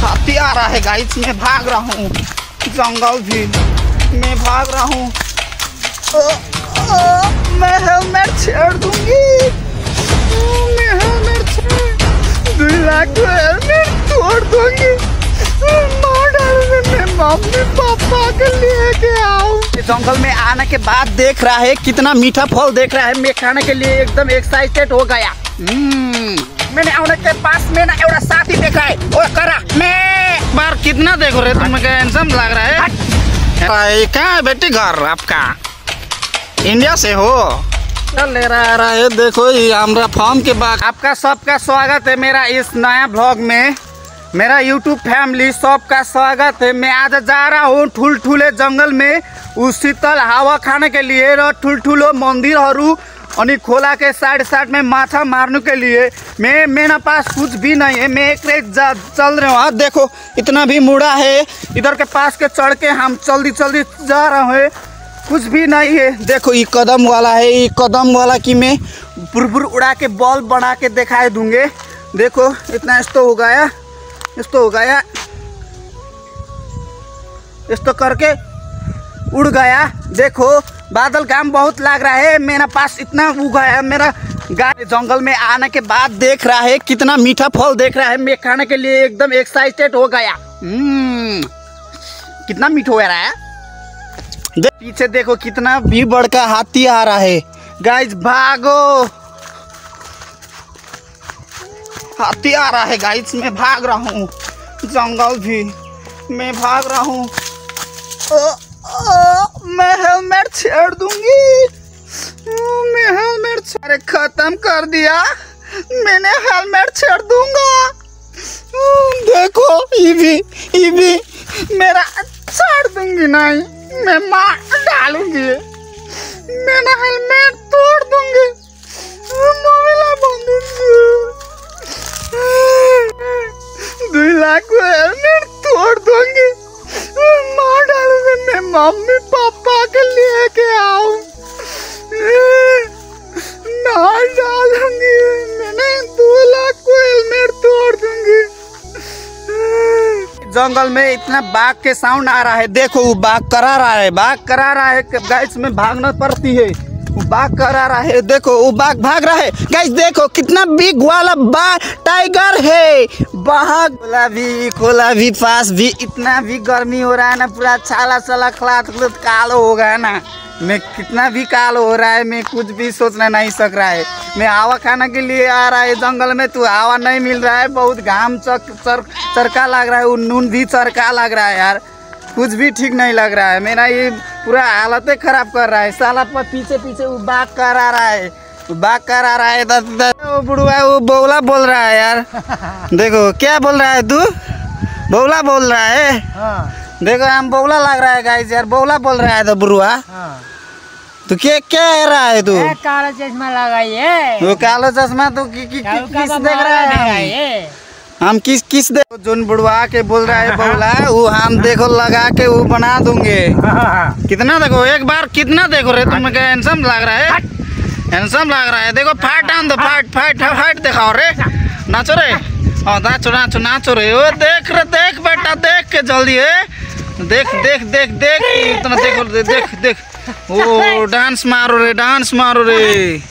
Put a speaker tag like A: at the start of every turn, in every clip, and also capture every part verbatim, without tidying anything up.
A: हाथी आ रहा है गाइस, मैं भाग रहा हूँ। जंगल भी मैं भाग रहा हूँ। मैं हेलमेट छेड़ दूंगी। मैं हेलमेट छेड़ दो लाख को हेलमेट तोड़ दूंगी। मार डालूंगी। मैं मम्मी पापा के लिए के आऊँ। जंगल में आने के बाद देख रहा है कितना मीठा फल देख रहा है। मैं खाने के लिए एकदम एक्साइटेड हो गया। मैंने आने के पास में ना एवढा साथी देखा है। ओ करा मैं बार कितना देखो रे तुम, हैंडसम लग रहा है। कहाँ है बेटी घर आपका? इंडिया से हो? चल ले रहा रहा है। देखो ये हमरा फार्म के बाग। आपका सबका स्वागत है मेरा इस नया ब्लॉग में। मेरा यूट्यूब फैमिली सबका स्वागत है। मैं आज जा रहा हूँ ठुल ठुले जंगल में उस शीतल हवा खाने के लिए र ठुल ठुलो मंदिरहरू अनि खोला के साइड साइड में माछा मारने के लिए। मैं मेरे पास कुछ भी नहीं है। मैं एक रेत जा चल रहे हूँ। देखो इतना भी मुड़ा है। इधर के पास के चढ़ के हम जल्दी जल्दी जा रहे हैं। कुछ भी नहीं है। देखो ये कदम वाला है। ये कदम वाला कि मैं बुरबुर उड़ा के बॉल बना के दिखाई दूंगे। देखो इतना इस्तो हो गया, इस्तो हो गया, इस्तो करके उड़ गया। देखो बादल घाम बहुत लग रहा है। मेरा पास इतना उगा है। मेरा गाय जंगल में आने के बाद देख रहा है कितना मीठा फल देख रहा है। मैं खाने के लिए एकदम एक्साइटेड हो गया। हम्म कितना मीठा हो रहा है। दे, पीछे देखो कितना भी बड़का हाथी आ रहा है। गाइस भागो, हाथी आ रहा है गाइस। मैं भाग रहा हूँ। जंगल भी मैं भाग रहा हूँ। मैं हेलमेट छेड़ दूंगी। मैं हेलमेट अरे खत्म कर दिया। मैंने हेलमेट छेड़ दूंगा। देखो ये भी ये भी मेरा छेड़ दूंगी। नहीं मैं मार डालूंगी। मेरा हेलमेट तोड़ दूंगी। मोबाइल बंदूंगी। दो लाख को हेलमेट तोड़ दूंगी। मार डालूंगी। मैं मम्मी पापा के लिए के आऊँ। मार डालूंगी। मैंने दो लाख को हेलमेट तोड़ दूंगी। जंगल में इतना बाघ के साउंड आ रहा है। देखो वो बाघ करा रहा है। बाघ करा रहा है। गाइस में भागना पड़ती है। वो बाघ करा रहा है। देखो वो बाघ भाग रहा है। गाइस देखो कितना बिग वाला बाघ टाइगर है। बाघ खोला भी खोला भी पास भी इतना भी गर्मी हो रहा है ना। पूरा छाला छाला खलात खलात कालो हो गया ना। मैं कितना भी कालो हो रहा है। मैं कुछ भी सोचना नहीं सक रहा है। मैं हवा खाने के लिए आ रहा है जंगल में तो हवा नहीं मिल रहा है। बहुत घाम चक चर, चरका लग रहा है। वो नून भी चरका लग रहा है यार। कुछ भी ठीक नहीं लग रहा है। मेरा ये पूरा हालत खराब कर रहा है। साला पर पीछे पीछे वो बाघ करा रहा है। बाघ करा रहा है। वो बुढ़वा वो बौला बोल रहा है यार। देखो क्या बोल रहा है तू? बौला बोल रहा है। हाँ। देखो हम बौला लग रहा है गाइस यार। बौला बोल रहा है तो बुढ़वा। हाँ। तो क्या क्या है रहा है तू?
B: काला चश्मा लगाइए।
A: वो काला चश्मा तो कि, कि, कि, किस देख रहा है? हम किस किस दे जोन बुढ़वा के बोल रहा है बौला। वो हम देखो लगा के वो बना दूंगे। कितना देखो एक बार कितना देखो रे तुम, हैंडसम लग रहा है। हैंडसम लग रहा है। देखो फाइट आन दो। फाइट फाइट फाइट दिखाओ रे। नाचो रे। हाँ नाचो नाचो नाचो रे। ओ देख रे देख बेटा देख के जल्दी है। देख देख देख देख इतना देखो रे। देख देख ओ डांस मारो रे डांस मारो रे।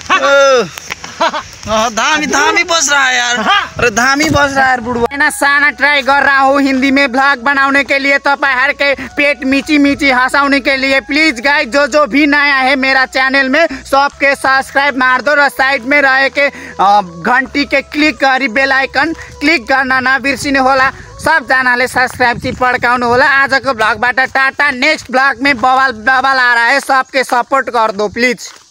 A: धामी धामी बज रहा है यार। अरे धामी बज रहा है बुढ़वा। मैं साना ट्राई कर रहा हूँ हिंदी में ब्लॉग बनाने के लिए। तो हर के पेट मीची मीची हंसाने के लिए प्लीज गाइस जो जो भी नया है मेरा चैनल में सबके सब्सक्राइब मार दो। और साइड में रहे के घंटी के क्लिक करी बेल आइकन क्लिक करना ना बिर्सिने होला। सब जनाले सब्सक्राइब ची पड्काउनु होला। आज को ब्लॉग बाटा टाटा। नेक्स्ट ब्लॉग में बवाल बवाल आ रहा है। सबके सपोर्ट कर दो प्लीज।